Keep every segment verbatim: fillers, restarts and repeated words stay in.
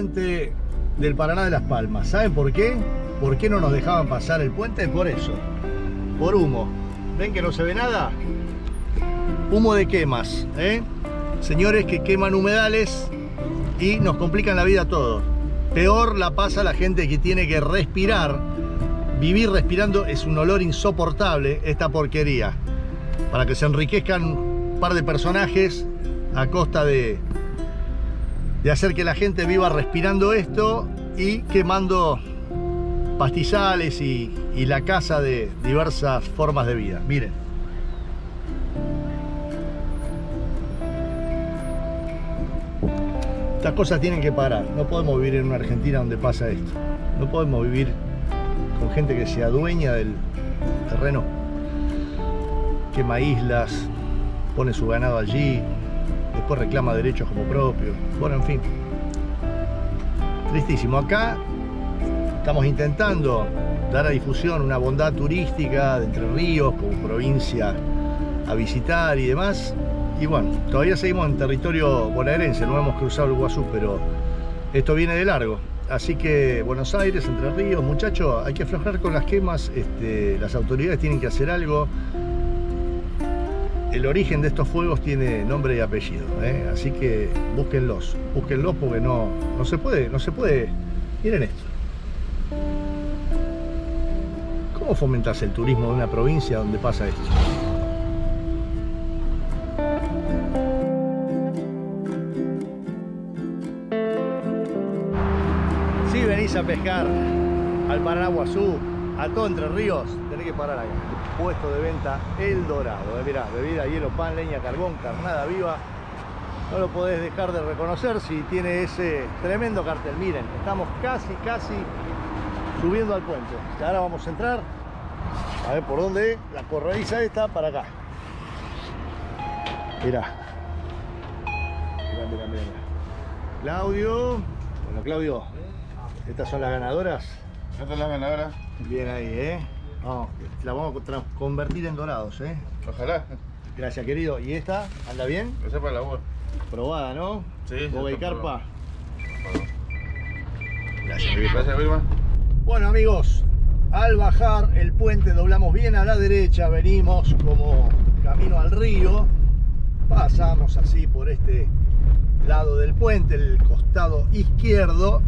puente del Paraná de Las Palmas. ¿Saben por qué? ¿Por qué no nos dejaban pasar el puente? Por eso, por humo. ¿Ven que no se ve nada? Humo de quemas, ¿eh? Señores que queman humedales y nos complican la vida a todos. Peor la pasa la gente que tiene que respirar. Vivir respirando es un olor insoportable, esta porquería. Para que se enriquezcan un par de personajes a costa de, de hacer que la gente viva respirando esto y quemando pastizales y, y la casa de diversas formas de vida. Miren. Estas cosas tienen que parar. No podemos vivir en una Argentina donde pasa esto. No podemos vivir con gente que se adueña del terreno, quema islas, pone su ganado allí, después reclama derechos como propios. Bueno, en fin, tristísimo. Acá estamos intentando dar a difusión una bondad turística de Entre Ríos como provincia a visitar y demás. Y bueno, todavía seguimos en territorio bonaerense, no hemos cruzado el Iguazú, pero esto viene de largo. Así que Buenos Aires, Entre Ríos, muchachos, hay que aflojar con las quemas. Este, las autoridades tienen que hacer algo. El origen de estos fuegos tiene nombre y apellido, ¿eh? Así que búsquenlos, búsquenlos porque no, no se puede, no se puede. Miren esto. ¿Cómo fomentas el turismo de una provincia donde pasa esto? Si venís a pescar al Paraná Iguazú, a todo Entre Ríos, tenés que parar acá. Puesto de venta El Dorado. Eh, mirá, bebida, hielo, pan, leña, carbón, carnada viva. No lo podés dejar de reconocer si tiene ese tremendo cartel. Miren, estamos casi, casi subiendo al puente. Ahora vamos a entrar. A ver por dónde. La corrediza esta para acá. Mirá. Mirá, mirá, mirá. Claudio. Bueno, Claudio. Estas son las ganadoras. Esta es la ganadora. Bien ahí, ¿eh? Vamos, la vamos a convertir en dorados, ¿eh? Ojalá. Gracias, querido. ¿Y esta? ¿Anda bien? Esa es para la boca. Probada, ¿no? Sí. Boga y carpa. Gracias, Gracias, Vilma. Gracias, Vilma. Bueno, amigos, al bajar el puente doblamos bien a la derecha, venimos como camino al río, pasamos así por este lado del puente, el costado izquierdo,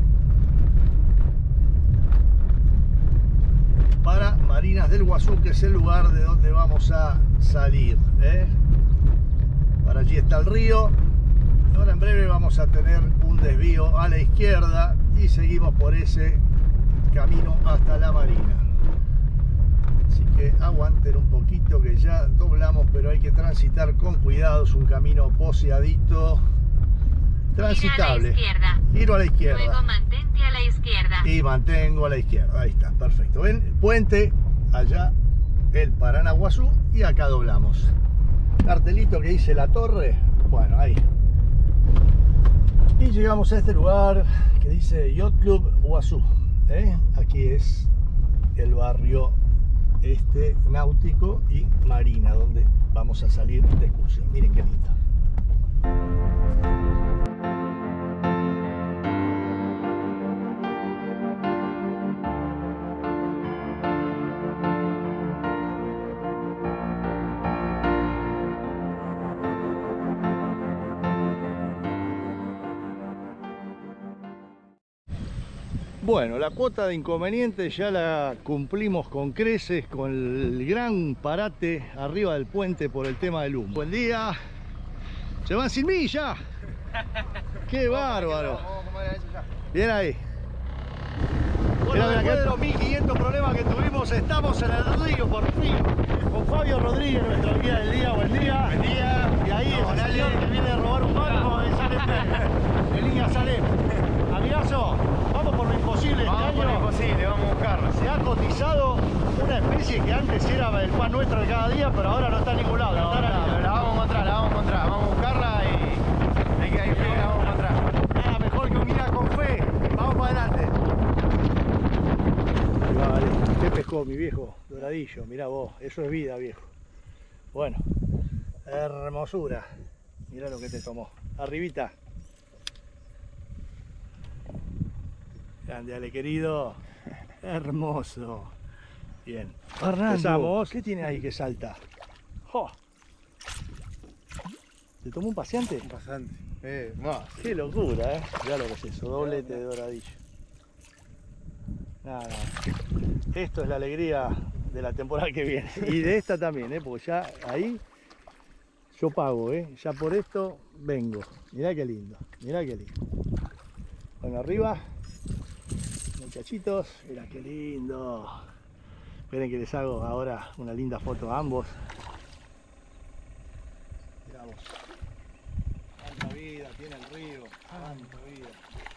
para Marinas del Iguazú, que es el lugar de donde vamos a salir, ¿eh? Para allí está el río. Ahora en breve vamos a tener un desvío a la izquierda y seguimos por ese camino hasta la marina. Así que aguanten un poquito que ya doblamos, pero hay que transitar con cuidado. Es un camino poseadito, transitable. Giro a la izquierda. Luego mantente a la izquierda. Y mantengo a la izquierda. Ahí está, perfecto. ¿Ven? El puente, allá el Paraná Iguazú, y acá doblamos. Cartelito que dice La Torre. Bueno, ahí. Y llegamos a este lugar que dice Yacht Club Iguazú, ¿eh? Aquí es el barrio este náutico y marina donde vamos a salir de excursión. Miren qué lindo. Bueno, la cuota de inconvenientes ya la cumplimos con creces, con el gran parate arriba del puente por el tema del humo. Buen día. Se van sin mí ya. Qué bárbaro. Bien ahí. Bueno, después de los mil quinientos problemas que tuvimos, estamos en el río por fin. Con Fabio Rodríguez, nuestra guía del día. Buen día. Buen día. Y ahí el señor que viene a robar un banco de Salete, de línea Salem. Amigazo, vamos por lo imposible. Vamos este por año lo imposible, vamos a buscarlo. se ha cotizado una especie que antes era el pan nuestro de cada día, pero ahora no está en ningún lado. No, está en la no, línea. pero la vamos a encontrar, la vamos a encontrar. Vamos a buscarla y hay que hay fe, la vamos a encontrar. Nada mejor que unirla con fe. Vamos para adelante. Ahí va, vale. ¿Qué pescó mi viejo? Doradillo, mirá vos. Eso es vida, viejo. Bueno, hermosura. Mirá lo que te tomó. Arribita. Grande, dale, querido. Hermoso. Bien. Fernando, empezamos. ¿Qué tiene ahí que salta? ¡Oh! ¿Te tomó un paseante? Un pasante. Eh, más. Qué locura, ¿eh? Mirá lo que es eso, doblete de doradillo. Nada, nada. Esto es la alegría de la temporada que viene. Y de esta también, ¿eh? Porque ya ahí yo pago, ¿eh? Ya por esto vengo. Mirá qué lindo, mirá qué lindo. Bueno, arriba, muchachitos, mirá qué lindo. Esperen que les hago ahora una linda foto a ambos. Mirá vos. Tanta vida tiene el río, tanta vida.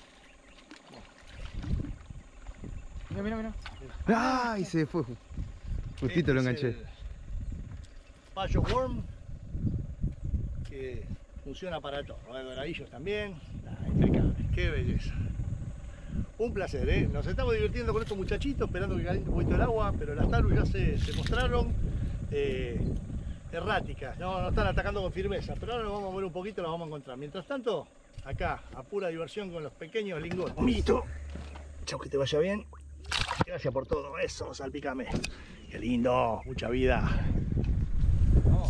Mira, mira, mira. ¡Ay! Se fue. Justito lo enganché. Este es el Payo Worm, que funciona para todo. Hay doradillos también. Ah, impecable, qué belleza. Un placer, ¿eh? Nos estamos divirtiendo con estos muchachitos, esperando que caliente un poquito el agua, pero las tarus ya se, se mostraron eh, erráticas, no, no están atacando con firmeza, pero ahora nos vamos a mover un poquito y las vamos a encontrar. Mientras tanto, acá, a pura diversión con los pequeños lingotes. Bonito. Chau, que te vaya bien. Gracias por todo eso, salpicame. Qué lindo, mucha vida. Vamos.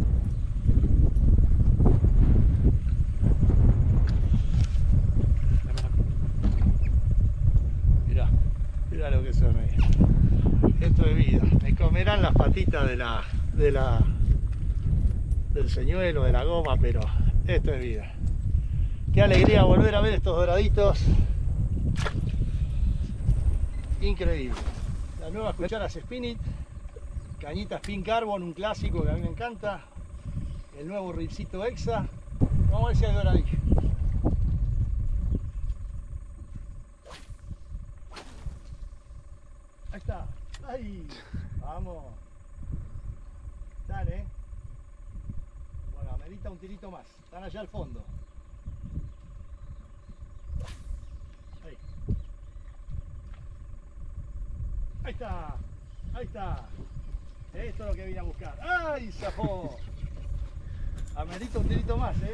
Mirá, mirá lo que son ahí. Esto es vida. Me comerán las patitas de la, de la, del señuelo, de la goma, pero esto es vida. Qué alegría volver a ver estos doraditos. Increíble. Las nuevas cucharas Spinit, cañitas Pin Carbon, un clásico que a mí me encanta. El nuevo Rilcito Exa. Vamos a ver si hay doradillo. Ahí está. Ahí. Vamos. Están, eh. Bueno, amerita un tirito más. Están allá al fondo. Ahí. Ahí está, ahí está. Esto es lo que vine a buscar. ¡Ay, zafó! Amerita un tirito más, ¿eh?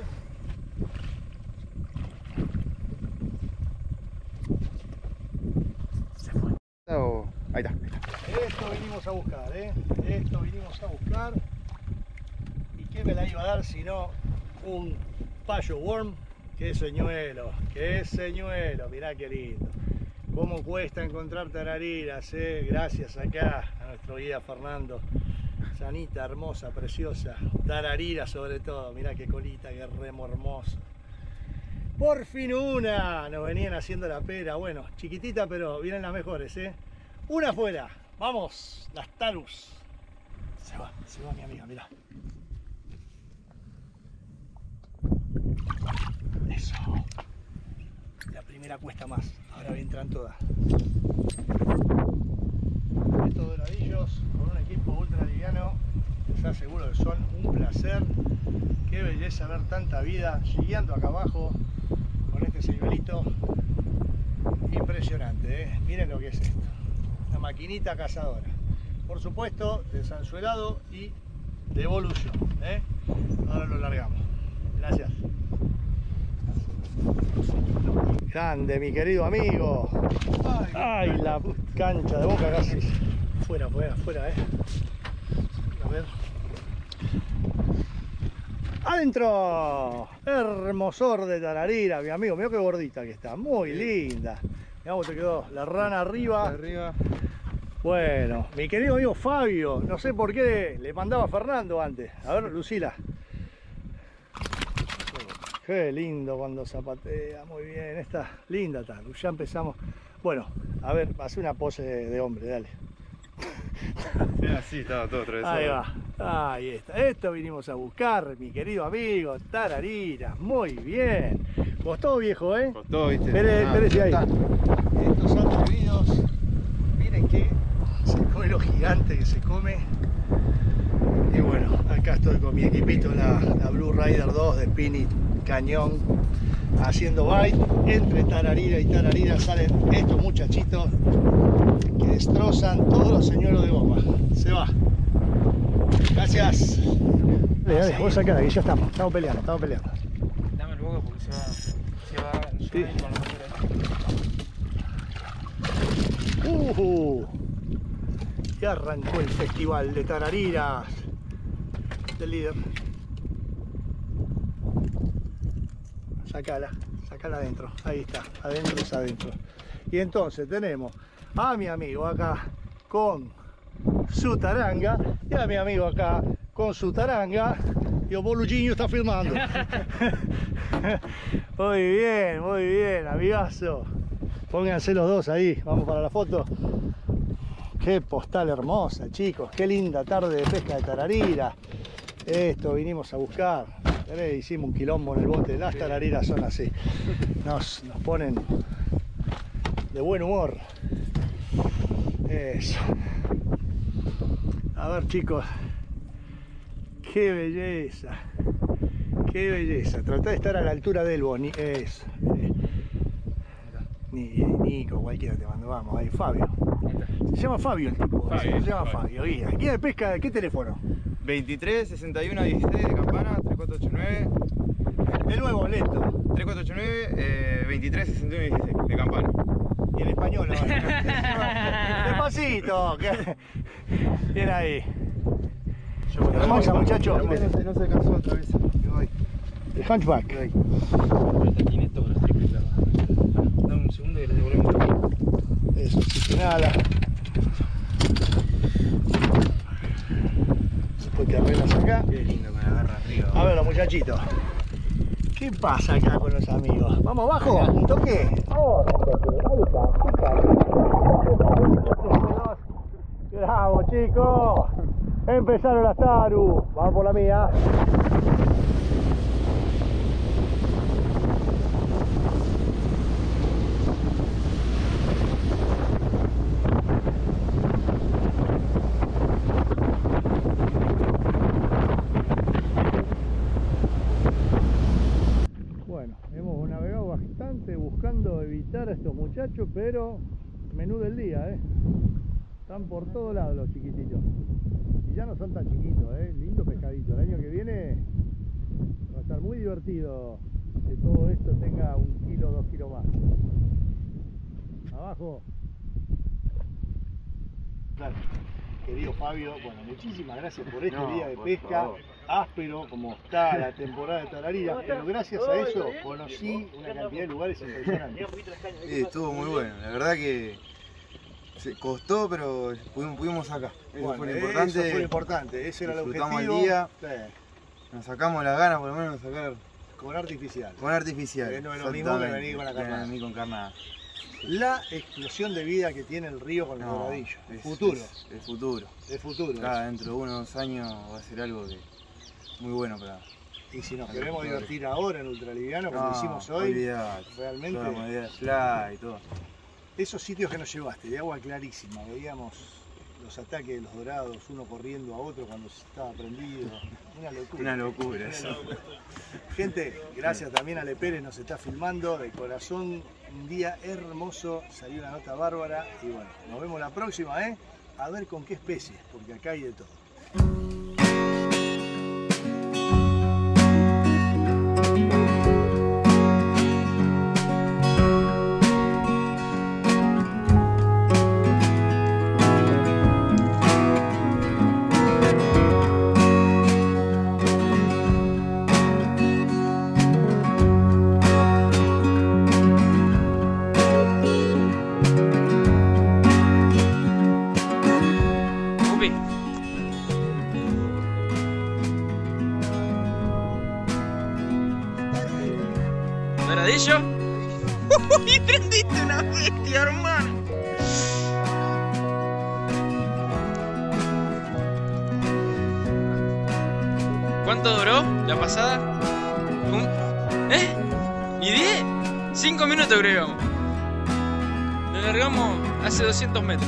Se fue. Oh, ahí está, ahí está. Esto vinimos a buscar, ¿eh? Esto vinimos a buscar. ¿Y qué me la iba a dar si no un Payo Worm? ¡Qué señuelo! ¡Qué señuelo! Mirá qué lindo. Cómo cuesta encontrar tarariras, eh. Gracias acá a nuestro guía Fernando. Sanita, hermosa, preciosa. Tararira sobre todo. Mirá qué colita, qué remo hermoso. Por fin una. Nos venían haciendo la pera. Bueno, chiquitita, pero vienen las mejores, eh. Una afuera. Vamos, las tarus. Se va, se va mi amiga, mirá. Eso. La primera cuesta más, ahora entran todas. Estos doradillos con un equipo ultra liviano, les aseguro que son un placer. Qué belleza ver tanta vida guiando acá abajo con este señuelito. Impresionante, ¿eh? Miren lo que es esto. Una maquinita cazadora. Por supuesto, desanzuelado y de evolución, ¿eh? Ahora lo largamos. Gracias. Grande, mi querido amigo. Ay, ay, la cancha de Boca casi. Fuera, fuera, fuera, eh. A ver. ¡Adentro! Hermosor de tararira, mi amigo. Mirá qué gordita que está. Muy linda. Mirá cómo te quedó la rana arriba. Arriba. Bueno, mi querido amigo Fabio. No sé por qué le mandaba a Fernando antes. A ver, Lucila. Qué lindo cuando zapatea, muy bien, está linda tarde, ya empezamos. Bueno, a ver, hace una pose de, de hombre, dale. Así estaba todo atravesado. Ahí va, ahí está, esto vinimos a buscar, mi querido amigo, tararira, muy bien. Costó, viejo, ¿eh? Costó, viste. Espere, Ah, espérese ahí. está. Estos son atrevidos, miren que se come lo gigante que se come. Y bueno, acá estoy con mi equipito, la, la Blue Rider dos de Spinit Cañón, haciendo bite. Entre tararira y tararira salen estos muchachitos que destrozan todos los señuelos de goma. Se va. Gracias. Dale, dale, vos acá, que ya estamos, estamos peleando, estamos peleando. Dame el boca porque se va. Se va. Sí. Con los Uh, ya arrancó el festival de tarariras del líder. Sacala, sacala adentro. Ahí está, adentro es adentro. Y entonces tenemos a mi amigo acá con su taranga y a mi amigo acá con su taranga. Y el boluchinho está filmando. Muy bien, muy bien, amigazo. Pónganse los dos ahí, vamos para la foto. Qué postal hermosa, chicos. Qué linda tarde de pesca de tararira. Esto vinimos a buscar. ¿Tenés? Hicimos un quilombo en el bote. Las tarariras son así. Nos, nos ponen de buen humor. Eso. A ver, chicos. Qué belleza. Qué belleza. Tratá de estar a la altura del boni. Eso. Ni, Nico, cualquiera te mando, vamos, ahí, Fabio. Se llama Fabio el tipo, Fabio, se llama Fabio. Fabio. Guía, guía de pesca, ¿qué teléfono? veintitrés, sesenta y uno, dieciséis de Campana, tres cuatro ocho nueve. De nuevo, lento. tres cuatro ocho nueve, eh, veintitrés, sesenta y uno, dieciséis de Campana. Y en español ahora. Despacito. que- Bien ahí. Hermosa, muchachos. No se, no se cansó otra vez. Me voy. El hunchback. Tiene todos los triples clavados. Dame un segundo y les devolvemos. Eso, sí, nada. Después te arreglas acá. Qué lindo con la garra arriba. A ver, los muchachitos. ¿Qué pasa acá con los amigos? ¿Vamos abajo? ¿Un toque? Vamos, ahí está. Bravo, chicos. Empezaron las taru. Vamos por la mía. Bueno, hemos navegado bastante buscando evitar a estos muchachos, pero menú del día, ¿eh? Están por todos lados los chiquititos. Y ya no son tan chiquitos, ¿eh? Lindo pescadito. El año que viene va a estar muy divertido que todo esto tenga un kilo, dos kilos más. Abajo. Claro. Querido Fabio, bueno, muchísimas gracias por este No, día de por pesca. favor. Áspero como está la temporada de tararira, pero gracias a eso conocí una cantidad de lugares impresionantes. Sí, estuvo muy bueno. La verdad que se costó, pero pudimos, pudimos acá. Eso Bueno, fue lo eso importante. fue lo importante, ese era el Disfrutamos objetivo. el día. Sí, Nos sacamos las ganas, por lo menos, de sacar con artificial. con artificial. Que no es lo mismo que Exactamente. venir con la Que carnada. venir con carnada. La explosión de vida que tiene el río con los No, doradillos. El es- futuro. es- El futuro. El futuro. Acá dentro de uno o dos años va a ser algo que muy bueno para. Y si nos Para queremos los jugadores. divertir ahora en ultraliviano, como No, hicimos hoy, olvidate. realmente Toda la modalidad de fly y todo. esos sitios que nos llevaste, de agua clarísima, veíamos los ataques de los dorados, uno corriendo a otro cuando estaba prendido. Una locura. Una locura, Una eso. locura. Gente, gracias también a Le Pérez, nos está filmando de corazón. Un día hermoso, salió una nota bárbara y bueno, nos vemos la próxima, ¿eh? A ver con qué especies, porque acá hay de todo. Upi. ¿Doradillo? ¡Uy! Prendiste una bestia, hermano. ¿Cuánto duró la pasada? Un- ¿Eh? ¿Y diez? Cinco minutos agregamos. Lo largamos hace doscientos metros.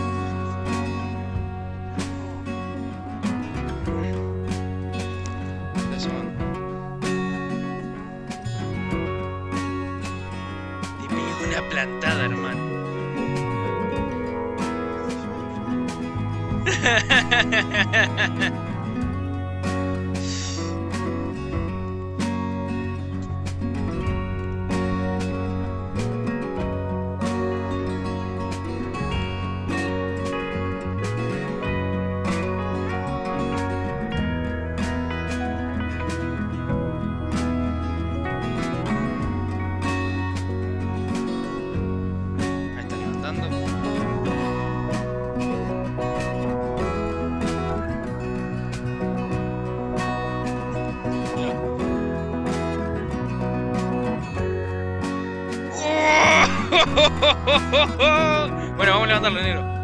Ya son. Te pegó una plantada, hermano. Bueno, vamos a levantarlo, negro.